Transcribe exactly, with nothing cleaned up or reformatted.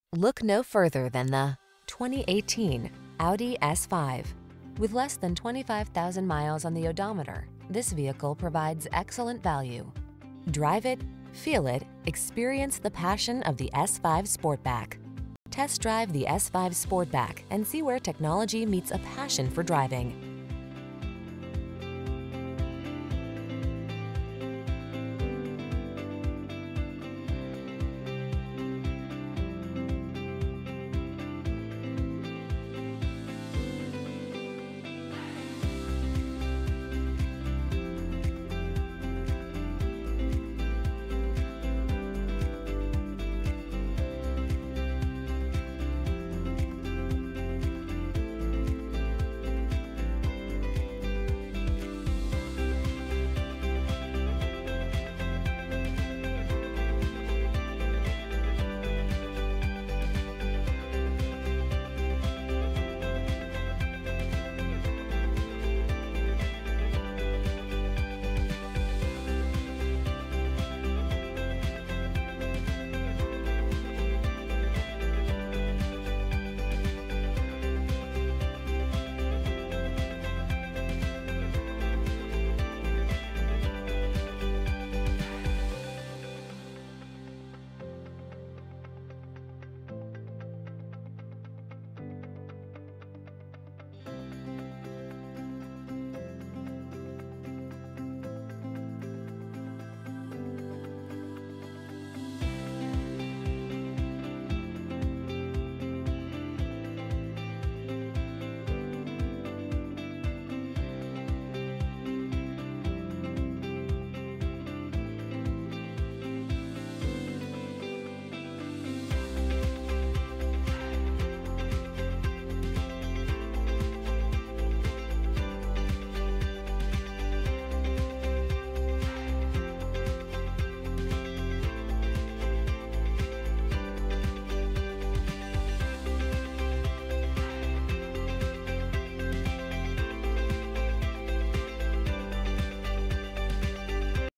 Look no further than the twenty eighteen Audi S five. With less than twenty-five thousand miles on the odometer, this vehicle provides excellent value. Drive it, feel it, experience the passion of the S five Sportback. Test drive the S five Sportback and see where technology meets a passion for driving.